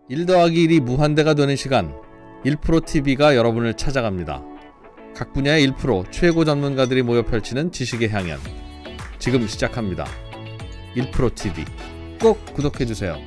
1 더하기 1이 무한대가 되는 시간 1프로TV가 여러분을 찾아갑니다. 각 분야의 1프로 최고 전문가들이 모여 펼치는 지식의 향연 지금 시작합니다. 1프로TV 꼭 구독해주세요.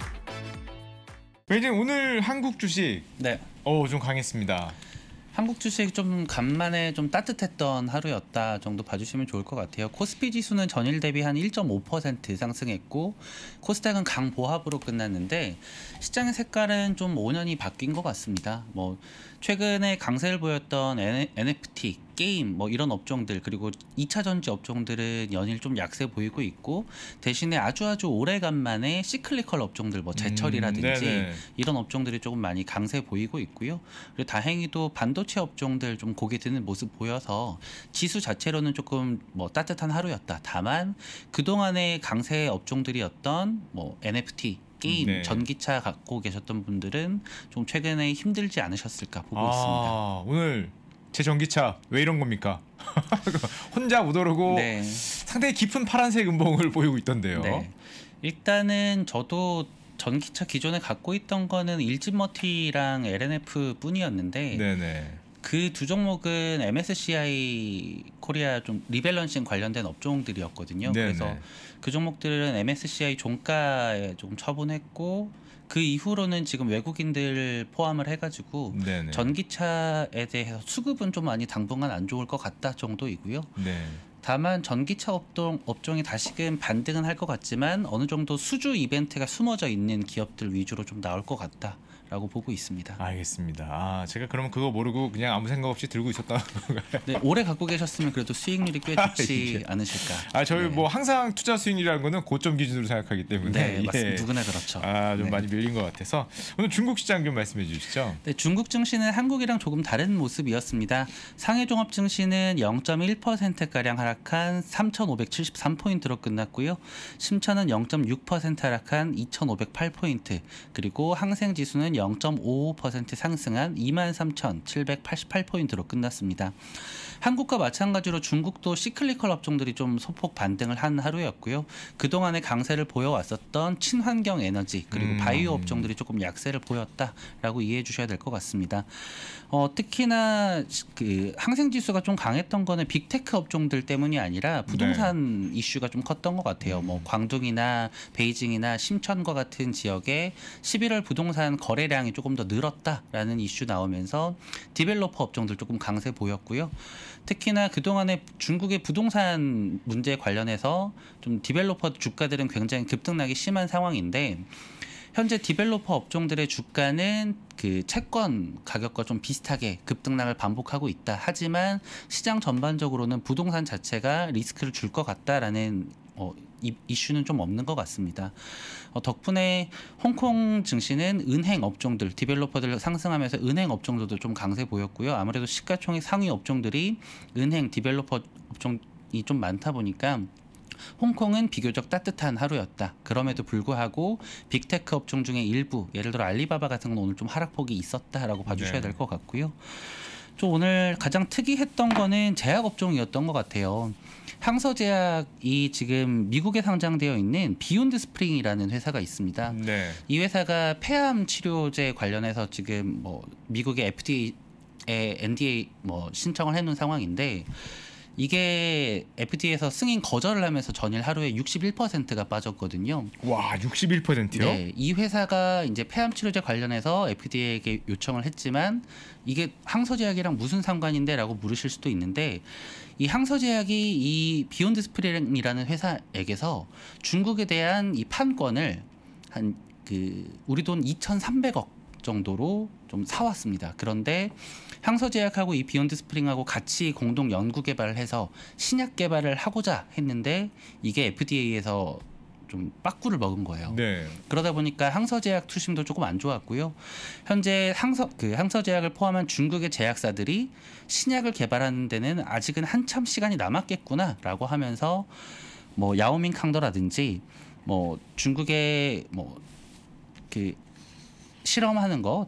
매니저 오늘 한국 주식 네. 좀 강했습니다. 한국 주식 좀 간만에 좀 따뜻했던 하루였다 정도 봐주시면 좋을 것 같아요. 코스피 지수는 전일 대비 한 1.5% 상승했고 코스닥은 강보합으로 끝났는데 시장의 색깔은 좀 온연히 바뀐 것 같습니다. 뭐 최근에 강세를 보였던 NFT, 게임 뭐 이런 업종들 그리고 2차 전지 업종들은 연일 좀 약세 보이고 있고 대신에 아주 오래간만에 시클리컬 업종들 뭐 제철이라든지 이런 업종들이 조금 많이 강세 보이고 있고요. 그리고 다행히도 반도체 업종들 좀 고개 드는 모습 보여서 지수 자체로는 조금 뭐 따뜻한 하루였다. 다만 그동안의 강세 업종들이었던 뭐 NFT 게임, 전기차 갖고 계셨던 분들은 좀 최근에 힘들지 않으셨을까 보고 있습니다. 오늘 제 전기차 왜 이런 겁니까? 혼자 못 오르고 상당히 깊은 파란색 음봉을 보이고 있던데요. 네. 일단은 저도 전기차 기존에 갖고 있던 거는 일진머티랑 LNF 뿐이었는데 그 두 종목은 MSCI 코리아 좀 리밸런싱 관련된 업종들이었거든요. 그래서 그 종목들은 MSCI 종가에 조금 처분했고 그 이후로는 지금 외국인들 포함을 해가지고 전기차에 대해서 수급은 좀 많이 당분간 안 좋을 것 같다 정도이고요. 다만 전기차 업종이 다시금 반등은 할 것 같지만 어느 정도 수주 이벤트가 숨어져 있는 기업들 위주로 좀 나올 것 같다라고 보고 있습니다. 알겠습니다. 제가 그러면 그거 모르고 그냥 아무 생각 없이 들고 있었다. 네, 오래 갖고 계셨으면 그래도 수익률이 꽤 좋지 않으실까. 저희 뭐 항상 투자 수익률이라는 거는 고점 기준으로 생각하기 때문에 맞습니다. 누구나 그렇죠. 좀 많이 밀린 것 같아서 오늘 중국 시장 좀 말씀해 주시죠. 네, 중국 증시는 한국이랑 조금 다른 모습이었습니다. 상해 종합 증시는 0.1%가량 하락한 3,573포인트로 끝났고요. 심천은 0.6% 하락한 2,508포인트, 그리고 항생 지수는 0.55% 상승한 23,788포인트로 끝났습니다. 한국과 마찬가지로 중국도 시클리컬 업종들이 좀 소폭 반등을 한 하루였고요. 그동안의 강세를 보여왔었던 친환경 에너지 그리고 바이오 업종들이 조금 약세를 보였다라고 이해해 주셔야 될 것 같습니다. 특히나 그 항생 지수가 좀 강했던 거는 빅테크 업종들 때문이 아니라 부동산 이슈가 좀 컸던 것 같아요. 뭐 광둥이나 베이징이나 심천과 같은 지역에 11월 부동산 거래량이 조금 더 늘었다라는 이슈 나오면서 디벨로퍼 업종들 조금 강세 보였고요. 특히나 그동안에 중국의 부동산 문제 관련해서 좀 디벨로퍼 주가들은 굉장히 급등락이 심한 상황인데 현재 디벨로퍼 업종들의 주가는 그 채권 가격과 좀 비슷하게 급등락을 반복하고 있다. 하지만 시장 전반적으로는 부동산 자체가 리스크를 줄 것 같다라는 이슈는 좀 없는 것 같습니다. 덕분에 홍콩 증시는 은행 업종들, 디벨로퍼들 상승하면서 은행 업종들도 좀 강세 보였고요. 아무래도 시가총액 상위 업종들이 은행, 디벨로퍼 업종이 좀 많다 보니까 홍콩은 비교적 따뜻한 하루였다. 그럼에도 불구하고 빅테크 업종 중에 일부, 예를 들어 알리바바 같은 건 오늘 좀 하락폭이 있었다라고 봐주셔야 될 것 같고요. 좀 오늘 가장 특이했던 거는 제약 업종이었던 것 같아요. 향서제약이 지금 미국에 상장되어 있는 비욘드 스프링이라는 회사가 있습니다. 이 회사가 폐암 치료제 관련해서 지금 뭐 미국의 FDA에 NDA 뭐 신청을 해놓은 상황인데 이게 FDA에서 승인 거절을 하면서 전일 하루에 61%가 빠졌거든요. 와, 61%요? 네, 이 회사가 이제 폐암 치료제 관련해서 FDA에게 요청을 했지만 이게 항서제약이랑 무슨 상관인데라고 물으실 수도 있는데 이 항서제약이 이 비욘드 스프링이라는 회사에게서 중국에 대한 이 판권을 한 우리 돈 2,300억 정도로 좀 사왔습니다. 그런데 향서제약하고 이 비욘드 스프링하고 같이 공동 연구 개발을 해서 신약 개발을 하고자 했는데 이게 FDA에서 좀 빠꾸를 먹은 거예요. 그러다 보니까 항서제약 투심도 조금 안 좋았고요. 현재 항서제약을 포함한 중국의 제약사들이 신약을 개발하는 데는 아직은 한참 시간이 남았겠구나라고 하면서 뭐 야오밍 캉더라든지 뭐 중국의 뭐 실험하는 거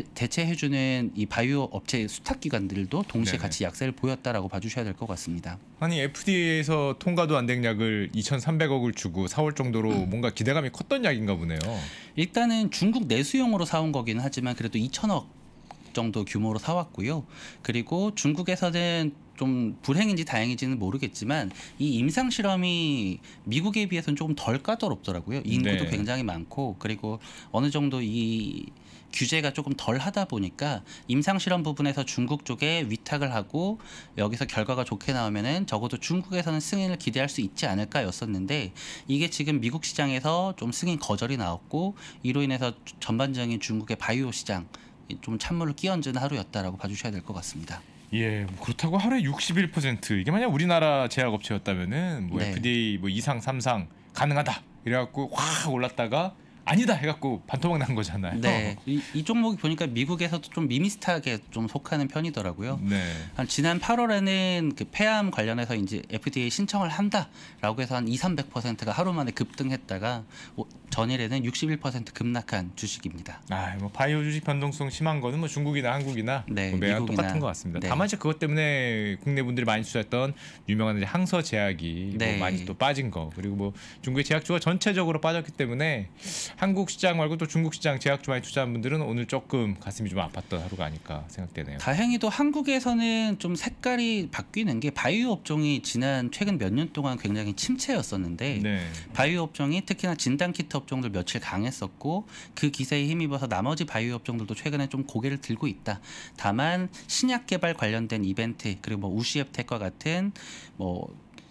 대체해주는 이 바이오 업체 수탁 기관들도 동시에 네네. 같이 약세를 보였다라고 봐주셔야 될 것 같습니다. 아니 FDA에서 통과도 안 된 약을 2,300억을 주고 4월 정도로 뭔가 기대감이 컸던 약인가 보네요. 일단은 중국 내수용으로 사온 거긴 하지만 그래도 2천억 정도 규모로 사왔고요. 그리고 중국에서는 좀 불행인지 다행인지는 모르겠지만 이 임상 실험이 미국에 비해서는 조금 덜 까다롭더라고요. 인구도 네. 굉장히 많고 그리고 어느 정도 이 규제가 조금 덜 하다 보니까 임상 실험 부분에서 중국 쪽에 위탁을 하고 여기서 결과가 좋게 나오면은 적어도 중국에서는 승인을 기대할 수 있지 않을까였었는데 이게 지금 미국 시장에서 좀 승인 거절이 나왔고 이로 인해서 전반적인 중국의 바이오 시장 좀 찬물을 끼얹은 하루였다라고 봐주셔야 될 것 같습니다. 예, 뭐 그렇다고 하루에 61% 이게 만약 우리나라 제약업체였다면은 뭐 네. FDA 뭐 2상 3상 가능하다 이래갖고 확 올랐다가 아니다 해갖고 반토막 난 거잖아요. 네, 이 종목이 보니까 미국에서도 좀 미미스트하게 좀 속하는 편이더라고요. 네. 한 지난 8월에는 그 폐암 관련해서 이제 FDA 신청을 한다라고 해서 한 200~300%가 하루 만에 급등했다가 전일에는 61% 급락한 주식입니다. 아, 뭐 바이오 주식 변동성 심한 거는 뭐 중국이나 한국이나 네, 뭐 매우 미국이나. 똑같은 것 같습니다. 네. 다만 이제 그것 때문에 국내 분들이 많이 투자했던 유명한 이제 항서 제약이 네. 뭐 많이 또 빠진 거 그리고 뭐 중국의 제약주가 전체적으로 빠졌기 때문에 한국 시장 말고 또 중국 시장 제약주 많이 투자한 분들은 오늘 조금 가슴이 좀 아팠던 하루가 아닐까 생각되네요. 다행히도 한국에서는 좀 색깔이 바뀌는 게 바이오 업종이 최근 몇 년 동안 굉장히 침체였었는데 네. 바이오 업종이 특히나 진단키트 업종들 며칠 강했었고 그 기세에 힘입어서 나머지 바이오 업종들도 최근에 좀 고개를 들고 있다. 다만 신약 개발 관련된 이벤트 그리고 뭐 우시앱텍과 같은 뭐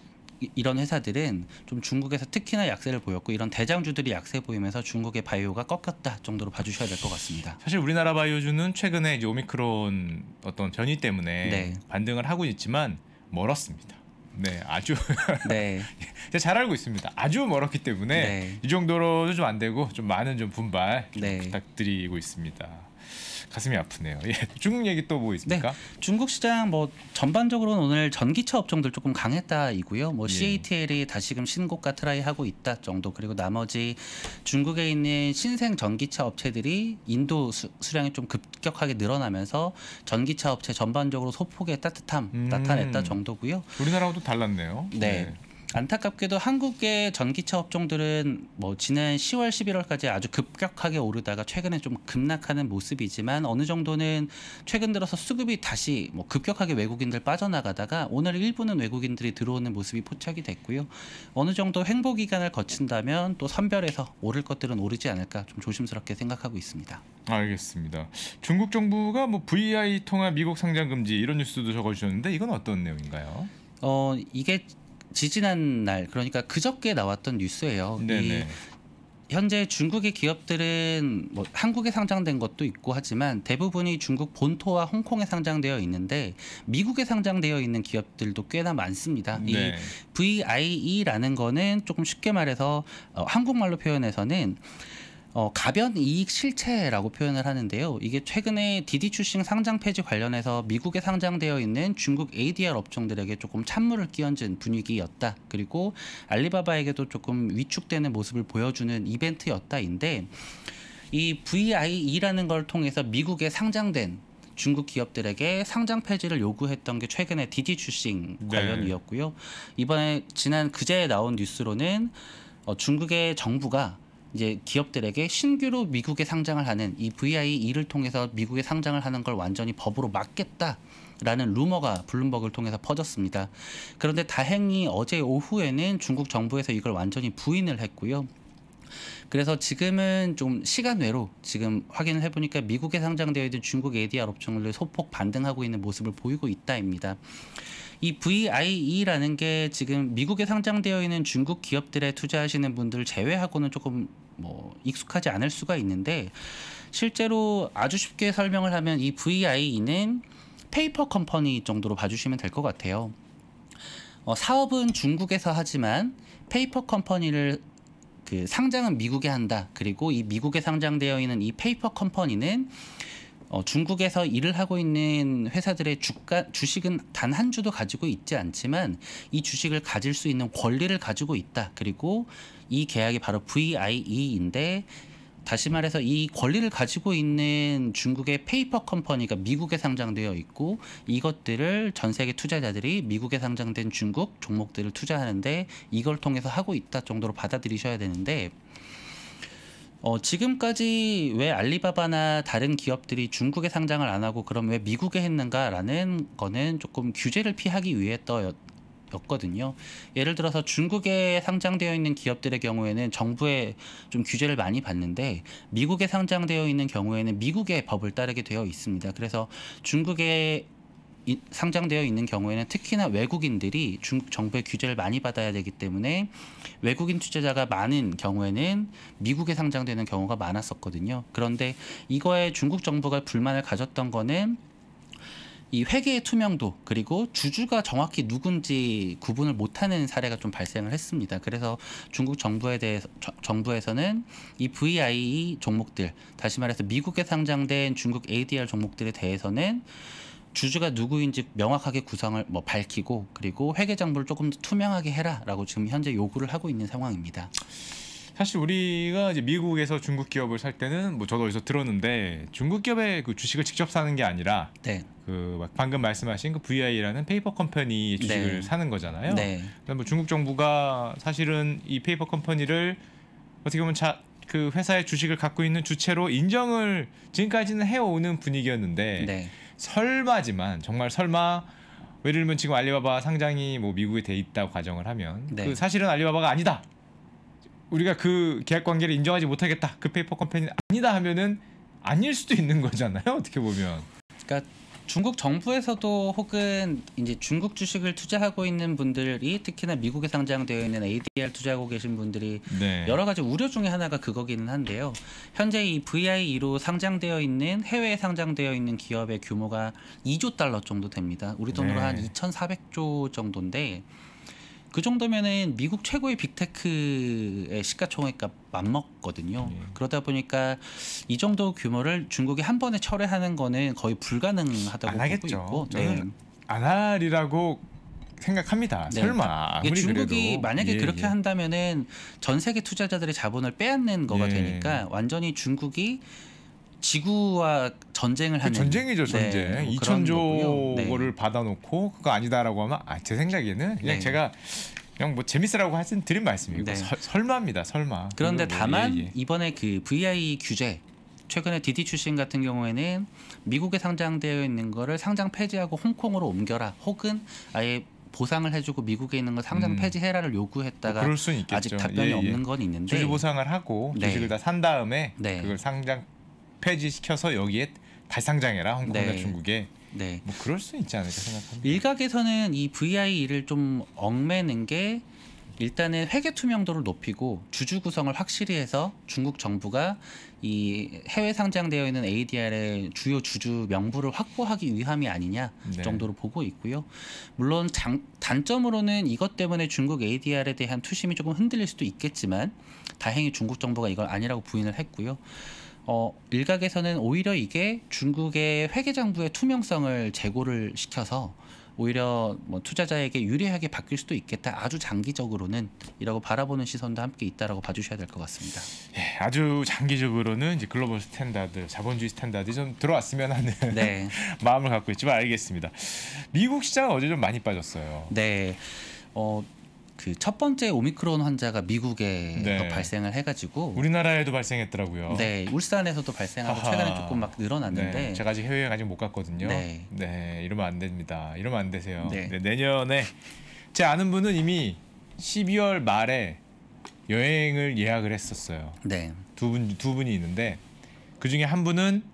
이런 회사들은 좀 중국에서 특히나 약세를 보였고 이런 대장주들이 약세 보이면서 중국의 바이오가 꺾였다 정도로 봐주셔야 될 것 같습니다. 사실 우리나라 바이오주는 최근에 이제 오미크론 어떤 변이 때문에 네. 반등을 하고 있지만 멀었습니다. 네, 아주 네, 제가 잘 알고 있습니다. 아주 멀었기 때문에 네. 이 정도로는 좀 안 되고 좀 많은 좀 분발 좀 네. 부탁드리고 있습니다. 가슴이 아프네요. 예, 중국 얘기 또 뭐 있습니까? 네, 중국 시장 뭐 전반적으로는 오늘 전기차 업종들 조금 강했다이고요. 뭐 예. CATL이 다시금 신고가 트라이 하고 있다 정도. 그리고 나머지 중국에 있는 신생 전기차 업체들이 인도 수량이 좀 급격하게 늘어나면서 전기차 업체 전반적으로 소폭의 따뜻함 나타냈다 정도고요. 우리나라하고도 달랐네요. 네. 안타깝게도 한국의 전기차 업종들은 뭐 지난 10월, 11월까지 아주 급격하게 오르다가 최근에 좀 급락하는 모습이지만 어느 정도는 최근 들어서 수급이 다시 뭐 급격하게 외국인들 빠져나가다가 오늘 일부는 외국인들이 들어오는 모습이 포착이 됐고요. 어느 정도 횡보 기간을 거친다면 또 선별해서 오를 것들은 오르지 않을까 좀 조심스럽게 생각하고 있습니다. 알겠습니다. 중국 정부가 뭐 VI 통합 미국 상장 금지 이런 뉴스도 적어주셨는데 이건 어떤 내용인가요? 이게 지지난 날 그러니까 그저께 나왔던 뉴스예요. 네네. 현재 중국의 기업들은 뭐 한국에 상장된 것도 있고 하지만 대부분이 중국 본토와 홍콩에 상장되어 있는데 미국에 상장되어 있는 기업들도 꽤나 많습니다. 네. 이 VIE라는 거는 조금 쉽게 말해서 한국말로 표현해서는 가변 이익 실체라고 표현을 하는데요. 이게 최근에 디디 출싱 상장 폐지 관련해서 미국에 상장되어 있는 중국 ADR 업종들에게 조금 찬물을 끼얹은 분위기였다. 그리고 알리바바에게도 조금 위축되는 모습을 보여주는 이벤트였다인데 이 VIE라는 걸 통해서 미국에 상장된 중국 기업들에게 상장 폐지를 요구했던 게 최근에 디디 출싱 관련이었고요. 이번에 지난 그제 나온 뉴스로는 중국의 정부가 이제 기업들에게 신규로 미국에 상장을 하는 이 VIE를 통해서 미국에 상장을 하는 걸 완전히 법으로 막겠다라는 루머가 블룸버그를 통해서 퍼졌습니다. 그런데 다행히 어제 오후에는 중국 정부에서 이걸 완전히 부인을 했고요. 그래서 지금은 좀 시간 외로 지금 확인을 해보니까 미국에 상장되어 있는 중국 ADR 업종을 소폭 반등하고 있는 모습을 보이고 있다입니다. 이 VIE라는 게 지금 미국에 상장되어 있는 중국 기업들에 투자하시는 분들 제외하고는 조금 뭐 익숙하지 않을 수가 있는데 실제로 아주 쉽게 설명을 하면 이 VIE는 페이퍼 컴퍼니 정도로 봐주시면 될 것 같아요. 사업은 중국에서 하지만 페이퍼 컴퍼니를 그 상장은 미국에 한다. 그리고 이 미국에 상장되어 있는 이 페이퍼 컴퍼니는 중국에서 일을 하고 있는 회사들의 주식은 단 한 주도 가지고 있지 않지만 이 주식을 가질 수 있는 권리를 가지고 있다. 그리고 이 계약이 바로 VIE인데 다시 말해서 이 권리를 가지고 있는 중국의 페이퍼 컴퍼니가 미국에 상장되어 있고 이것들을 전 세계 투자자들이 미국에 상장된 중국 종목들을 투자하는데 이걸 통해서 하고 있다 정도로 받아들이셔야 되는데 지금까지 왜 알리바바나 다른 기업들이 중국에 상장을 안 하고 그럼 왜 미국에 했는가라는 거는 조금 규제를 피하기 위해였거든요. 예를 들어서 중국에 상장되어 있는 기업들의 경우에는 정부의 좀 규제를 많이 받는데 미국에 상장되어 있는 경우에는 미국의 법을 따르게 되어 있습니다. 그래서 중국에 상장되어 있는 경우에는 특히나 외국인들이 중국 정부의 규제를 많이 받아야 되기 때문에 외국인 투자자가 많은 경우에는 미국에 상장되는 경우가 많았었거든요. 그런데 이거에 중국 정부가 불만을 가졌던 거는 이 회계의 투명도 그리고 주주가 정확히 누군지 구분을 못하는 사례가 좀 발생을 했습니다. 그래서 중국 정부에서는 이 VIE 종목들, 다시 말해서 미국에 상장된 중국 ADR 종목들에 대해서는 주주가 누구인지 명확하게 구성을 밝히고 그리고 회계 정보를 조금 더 투명하게 해라라고 지금 현재 요구를 하고 있는 상황입니다. 사실 우리가 이제 미국에서 중국 기업을 살 때는 뭐 저도 어디서 들었는데 중국 기업의 그 주식을 직접 사는 게 아니라 네. 그 방금 말씀하신 그 VI라는 페이퍼 컴퍼니 주식을 네. 사는 거잖아요. 네. 뭐 중국 정부가 사실은 이 페이퍼 컴퍼니를 어떻게 보면 그 회사의 주식을 갖고 있는 주체로 인정을 지금까지는 해오는 분위기였는데 네. 설마지만 정말 설마 예를 들면 지금 알리바바 상장이 뭐 미국에 돼 있다고 가정을 하면 네. 그 사실은 알리바바가 아니다. 우리가 그 계약 관계를 인정하지 못하겠다. 그 페이퍼 컴퍼니는 아니다 하면은 아닐 수도 있는 거잖아요. 어떻게 보면. 그러니까 중국 정부에서도 혹은 이제 중국 주식을 투자하고 있는 분들이 특히나 미국에 상장되어 있는 ADR 투자하고 계신 분들이 네. 여러 가지 우려 중에 하나가 그거기는 한데요. 현재 이 VIE로 상장되어 있는 해외에 상장되어 있는 기업의 규모가 2조 달러 정도 됩니다. 우리 돈으로 네. 한 2,400조 정도인데 그 정도면은 미국 최고의 빅테크의 시가총액과 맞먹거든요. 그러다 보니까 이 정도 규모를 중국이 한 번에 철회하는 거는 거의 불가능하다고 안 보고 하겠죠. 있고. 저는 안 하리라고 생각합니다. 네. 설마 아무리 중국이 그래도. 만약에 그렇게 한다면은 전 세계 투자자들의 자본을 빼앗는 거가 예. 되니까 완전히 중국이 지구와 전쟁을 하는 전쟁이죠, 전쟁. 네, 뭐 그런 2,000조를 거고요. 받아놓고 그거 아니다라고 하면 제 생각에는 그냥 네. 제가 그냥 뭐 재밌으라고 드린 말씀이고 네. 설마입니다, 설마. 그런데 뭐, 다만 이번에 그 VI 규제 최근에 디디 출신 같은 경우에는 미국에 상장되어 있는 거를 상장 폐지하고 홍콩으로 옮겨라 혹은 아예 보상을 해주고 미국에 있는 거 상장 폐지해라를 요구했다가 그럴 수는 있겠죠. 아직 답변이 없는 건 있는데 주주 보상을 하고 네. 주식을 다 산 다음에 네. 그걸 상장 폐지시켜서 여기에 발상장해라 홍콩이나 네. 중국에 네. 뭐 그럴 수 있지 않을까 생각합니다. 일각에서는 이 VI를 좀 얽매는 게 일단은 회계 투명도를 높이고 주주 구성을 확실히 해서 중국 정부가 이 해외 상장되어 있는 ADR의 주요 주주 명부를 확보하기 위함이 아니냐 네. 정도로 보고 있고요. 물론 단점으로는 이것 때문에 중국 ADR에 대한 투심이 조금 흔들릴 수도 있겠지만 다행히 중국 정부가 이걸 아니라고 부인을 했고요. 일각에서는 오히려 이게 중국의 회계장부의 투명성을 제고를 시켜서 오히려 뭐 투자자에게 유리하게 바뀔 수도 있겠다. 아주 장기적으로는 이라고 바라보는 시선도 함께 있다라고 봐주셔야 될 것 같습니다. 예, 아주 장기적으로는 이제 글로벌 스탠다드, 자본주의 스탠다드 좀 들어왔으면 하는 네. 마음을 갖고 있지만 알겠습니다. 미국 시장은 어제 좀 많이 빠졌어요. 네. 그 첫 번째 오미크론 환자가 미국에 네. 발생을 해가지고 우리나라에도 발생했더라고요. 네, 울산에서도 발생하고 아하. 최근에 조금 막 늘어났는데 네, 제가 아직 해외여행 아직 못 갔거든요. 네. 네, 이러면 안 됩니다. 이러면 안 되세요. 네. 네, 내년에 제 아는 분은 이미 12월 말에 여행을 예약을 했었어요. 네. 두 분이 있는데 그 중에 한 분은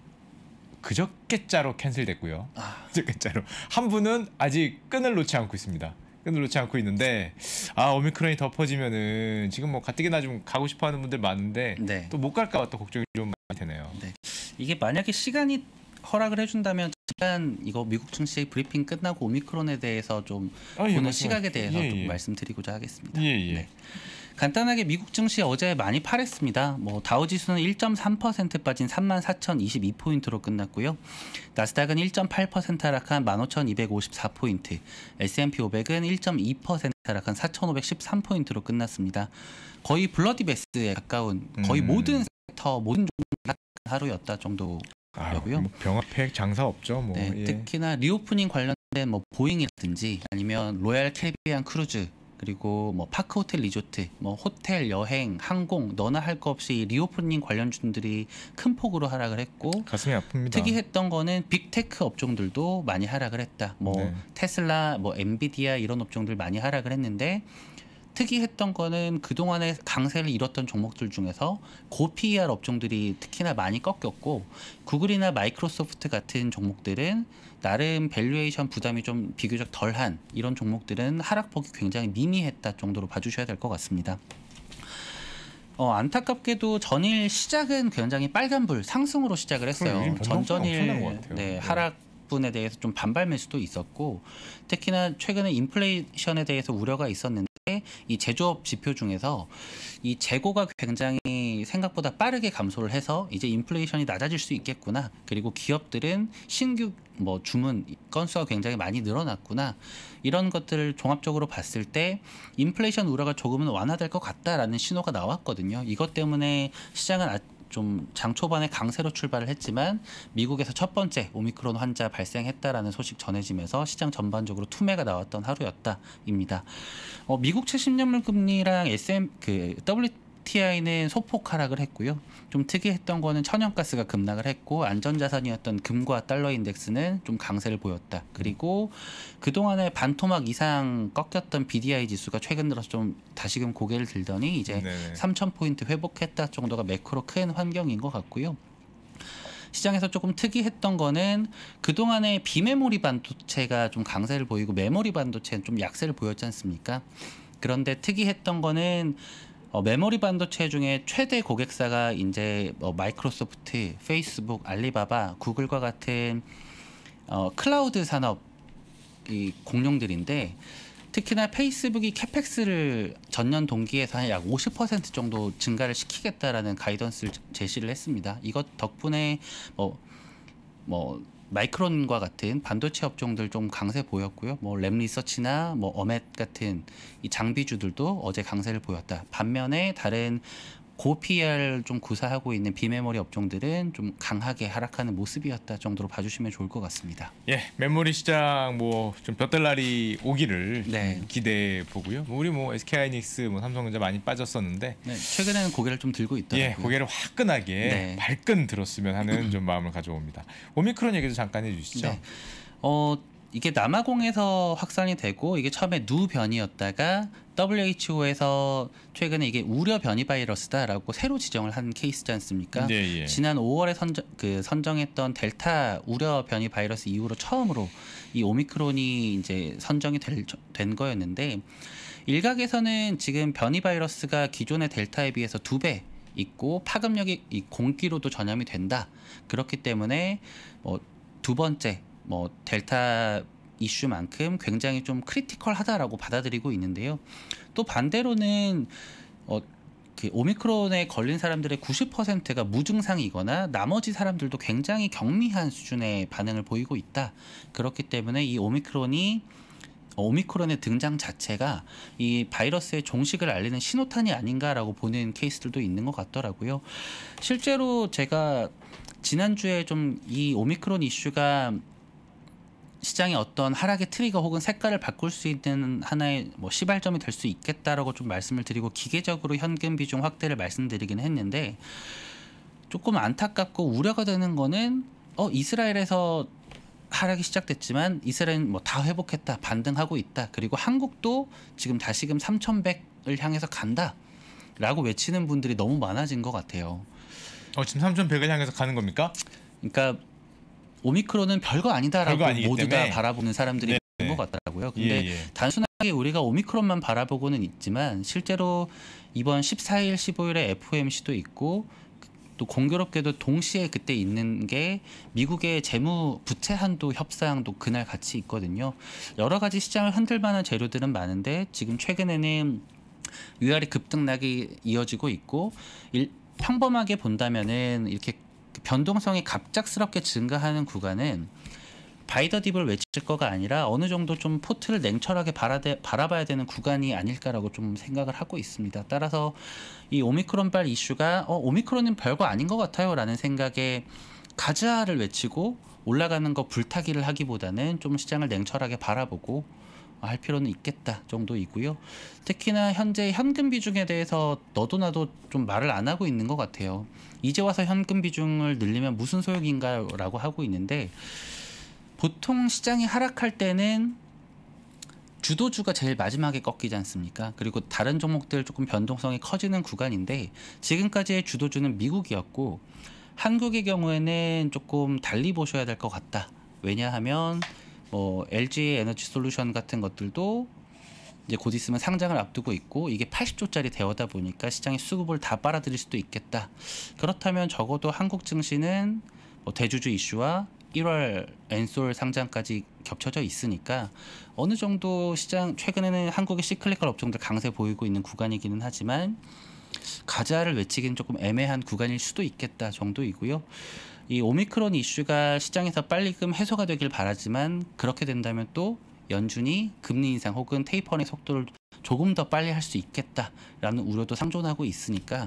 그저께자로 캔슬됐고요. 그저께자로 한 분은 아직 끈을 놓지 않고 있습니다. 끈을 놓지 않고 있는데 오미크론이 더 퍼지면은 지금 뭐 가뜩이나 좀 가고 싶어하는 분들 많은데 네. 또 못 갈까 봐 또 걱정이 좀 많이 되네요. 네. 이게 만약에 시간이 허락을 해준다면 잠깐 이거 미국 증시 브리핑 끝나고 오미크론에 대해서 좀 보는 시각에 대해서 좀 말씀드리고자 하겠습니다. 네. 간단하게 미국 증시 어제 많이 팔았습니다. 뭐 다우지수는 1.3% 빠진 34,022포인트로 끝났고요. 나스닥은 1.8% 하락한 15,254포인트, S&P 500은 1.2% 하락한 4,513포인트로 끝났습니다. 거의 블러디 베스에 가까운 거의 모든 엘리베이터 모든 종목 하루였다 정도. 뭐 병합팩 장사 없죠. 뭐. 네, 예. 특히나 리오프닝 관련된 뭐 보잉이라든지 아니면 로얄 캐리비안 크루즈 그리고 뭐 파크 호텔 리조트, 뭐 호텔, 여행, 항공 너나 할 거 없이 리오프닝 관련주들이 큰 폭으로 하락을 했고 가슴이 아픕니다. 특이했던 거는 빅테크 업종들도 많이 하락을 했다. 뭐 네. 테슬라, 뭐 엔비디아 이런 업종들 많이 하락을 했는데 특이했던 거는 그동안에 강세를 이뤘던 종목들 중에서 고 PER 업종들이 특히나 많이 꺾였고 구글이나 마이크로소프트 같은 종목들은 나름 밸류에이션 부담이 좀 비교적 덜한 이런 종목들은 하락폭이 굉장히 미미했다 정도로 봐주셔야 될 것 같습니다. 안타깝게도 전일 시작은 굉장히 빨간불 상승으로 시작을 했어요. 전전일 하락분에 대해서 좀 반발 매수도 있었고 특히나 최근에 인플레이션에 대해서 우려가 있었는데 이 제조업 지표 중에서 이 재고가 굉장히 생각보다 빠르게 감소를 해서 이제 인플레이션이 낮아질 수 있겠구나. 그리고 기업들은 신규 뭐 주문 건수가 굉장히 많이 늘어났구나. 이런 것들을 종합적으로 봤을 때 인플레이션 우려가 조금은 완화될 것 같다라는 신호가 나왔거든요. 이것 때문에 시장은 좀 장 초반에 강세로 출발을 했지만 미국에서 첫 번째 오미크론 환자 발생했다라는 소식 전해지면서 시장 전반적으로 투매가 나왔던 하루였다입니다. 미국 최신연물 금리랑 WTI는 소폭 하락을 했고요. 좀 특이했던 거는 천연가스가 급락을 했고 안전자산이었던 금과 달러 인덱스는 좀 강세를 보였다. 그리고 그동안에 반토막 이상 꺾였던 BDI 지수가 최근 들어서 좀 다시금 고개를 들더니 이제 3,000포인트 회복했다 정도가 매크로 큰 환경인 것 같고요. 시장에서 조금 특이했던 거는 그동안에 비메모리 반도체가 좀 강세를 보이고 메모리 반도체는 좀 약세를 보였지 않습니까? 그런데 특이했던 거는 메모리 반도체 중에 최대 고객사가 이제 마이크로소프트, 페이스북, 알리바바, 구글과 같은 클라우드 산업 이 공룡들인데 특히나 페이스북이 캐펙스를 전년 동기에서 약 50% 정도 증가를 시키겠다라는 가이던스를 제시를 했습니다. 이것 덕분에 마이크론과 같은 반도체 업종들 좀 강세 보였고요. 뭐 램리서치나 뭐 어멧 같은 이 장비주들도 어제 강세를 보였다. 반면에 다른 고 PER 좀 구사하고 있는 비메모리 업종들은 좀 강하게 하락하는 모습이었다 정도로 봐주시면 좋을 것 같습니다. 예, 메모리 시장 뭐 좀 볕들날이 오기를 기대해 보고요. 우리 뭐 SK하이닉스, 뭐 삼성전자 많이 빠졌었는데 최근에는 고개를 좀 들고 있더라고요. 예, 고개를 화끈하게 발끈 들었으면 하는 좀 마음을 가져옵니다. 오미크론 얘기도 잠깐 해주시죠. 네. 이게 남아공에서 확산이 되고 이게 처음에 누 변이였다가 WHO에서 최근에 이게 우려 변이 바이러스다라고 새로 지정을 한 케이스지 않습니까? 지난 5월에 선정했던 델타 우려 변이 바이러스 이후로 처음으로 이 오미크론이 이제 선정이 된 거였는데 일각에서는 지금 변이 바이러스가 기존의 델타에 비해서 2배 있고 파급력이 이 공기로도 전염이 된다. 그렇기 때문에 두 번째 델타 이슈만큼 굉장히 좀 크리티컬하다라고 받아들이고 있는데요. 또 반대로는 그 오미크론에 걸린 사람들의 90%가 무증상이거나 나머지 사람들도 굉장히 경미한 수준의 반응을 보이고 있다. 그렇기 때문에 이 오미크론의 등장 자체가 이 바이러스의 종식을 알리는 신호탄이 아닌가라고 보는 케이스들도 있는 것 같더라고요. 실제로 제가 지난주에 좀 이 오미크론 이슈가 시장의 어떤 하락의 트리거 혹은 색깔을 바꿀 수 있는 하나의 시발점이 될 수 있겠다라고 좀 말씀을 드리고 기계적으로 현금 비중 확대를 말씀드리긴 했는데 조금 안타깝고 우려가 되는 거는 이스라엘에서 하락이 시작됐지만 이스라엘은 다 회복했다, 반등하고 있다. 그리고 한국도 지금 다시금 3,100을 향해서 간다라고 외치는 분들이 너무 많아진 것 같아요. 지금 3,100을 향해서 가는 겁니까? 그러니까 오미크론은 별거 아니다라고 모두 다 바라보는 사람들이 있는 것 같더라고요. 근데 단순하게 우리가 오미크론만 바라보고는 있지만 실제로 이번 14일, 15일에 FOMC도 있고 또 공교롭게도 동시에 그때 있는 게 미국의 재무 부채 한도 협상도 그날 같이 있거든요. 여러 가지 시장을 흔들 만한 재료들은 많은데 지금 최근에는 위아래 급등락이 이어지고 있고 평범하게 본다면은 이렇게 변동성이 갑작스럽게 증가하는 구간은 바이더 딥을 외칠 거가 아니라 어느 정도 좀 포트를 냉철하게 바라봐야 되는 구간이 아닐까라고 좀 생각을 하고 있습니다. 따라서 이 오미크론발 이슈가 오미크론은 별거 아닌 것 같아요 라는 생각에 가즈아를 외치고 올라가는 거 불타기를 하기보다는 좀 시장을 냉철하게 바라보고 할 필요는 있겠다 정도이고요. 특히나 현재 현금 비중에 대해서 너도 나도 좀 말을 안 하고 있는 것 같아요. 이제 와서 현금 비중을 늘리면 무슨 소용인가요? 라고 하고 있는데 보통 시장이 하락할 때는 주도주가 제일 마지막에 꺾이지 않습니까? 그리고 다른 종목들 조금 변동성이 커지는 구간인데 지금까지의 주도주는 미국이었고 한국의 경우에는 조금 달리 보셔야 될 것 같다. 왜냐하면 LG 에너지 솔루션 같은 것들도 이제 곧 있으면 상장을 앞두고 있고 이게 80조짜리 대여다 보니까 시장의 수급을 다 빨아들일 수도 있겠다. 그렇다면 적어도 한국 증시는 대주주 이슈와 1월 엔솔 상장까지 겹쳐져 있으니까 어느 정도 시장 최근에는 한국의 시클리컬 업종들 강세 보이고 있는 구간이기는 하지만 가자를 외치기는 조금 애매한 구간일 수도 있겠다 정도이고요. 이 오미크론 이슈가 시장에서 빨리금 해소가 되길 바라지만 그렇게 된다면 또 연준이 금리 인상 혹은 테이퍼링 속도를 조금 더 빨리 할 수 있겠다라는 우려도 상존하고 있으니까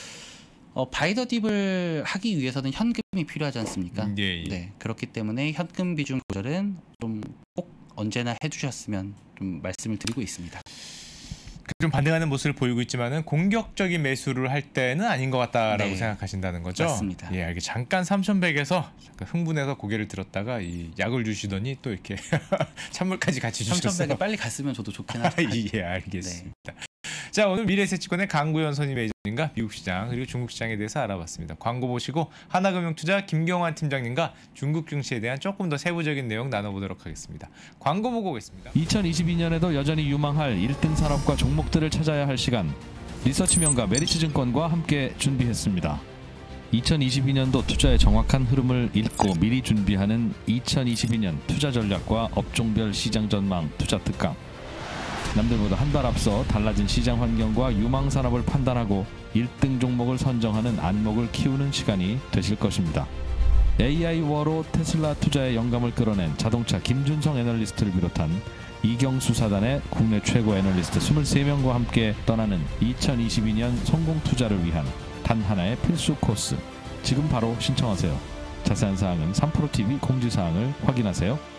바이더 딥을 하기 위해서는 현금이 필요하지 않습니까? 예. 네, 그렇기 때문에 현금 비중 조절은 좀 꼭 언제나 해주셨으면 좀 말씀을 드리고 있습니다. 좀 반등하는 모습을 보이고 있지만은 공격적인 매수를 할 때는 아닌 것 같다라고 네. 생각하신다는 거죠? 맞습니다. 예, 이게 잠깐 3,100에서 잠깐 흥분해서 고개를 들었다가 이 약을 주시더니 또 이렇게 찬물까지 같이 주셨어요. 3,100에 빨리 갔으면 저도 좋긴 하죠. 예, 알겠습니다. 자, 오늘 미래에셋증권의 강구현 선임 매니저님과 미국 시장 그리고 중국 시장에 대해서 알아봤습니다. 광고 보시고 하나금융투자 김경환 팀장님과 중국 증시에 대한 조금 더 세부적인 내용 나눠보도록 하겠습니다. 광고 보고 오겠습니다. 2022년에도 여전히 유망할 1등 산업과 종목들을 찾아야 할 시간, 리서치명가 메리츠증권과 함께 준비했습니다. 2022년도 투자의 정확한 흐름을 읽고 미리 준비하는 2022년 투자 전략과 업종별 시장 전망 투자 특강. 남들보다 한 발 앞서 달라진 시장 환경과 유망 산업을 판단하고 1등 종목을 선정하는 안목을 키우는 시간이 되실 것입니다. AI 워로 테슬라 투자에 영감을 끌어낸 자동차 김준성 애널리스트를 비롯한 이경수 사단의 국내 최고 애널리스트 23명과 함께 떠나는 2022년 성공 투자를 위한 단 하나의 필수 코스. 지금 바로 신청하세요. 자세한 사항은 3프로TV 공지사항을 확인하세요.